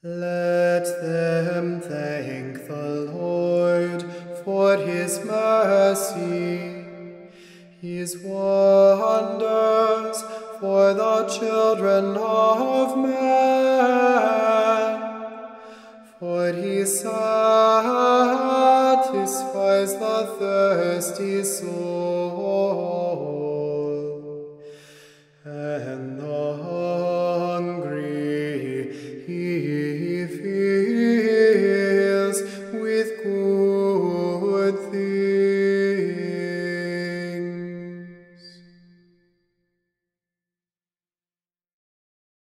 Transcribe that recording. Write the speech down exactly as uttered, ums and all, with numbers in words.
Let them thank the Lord for his mercy, his wonders for the children of man. For he satisfies the thirsty soul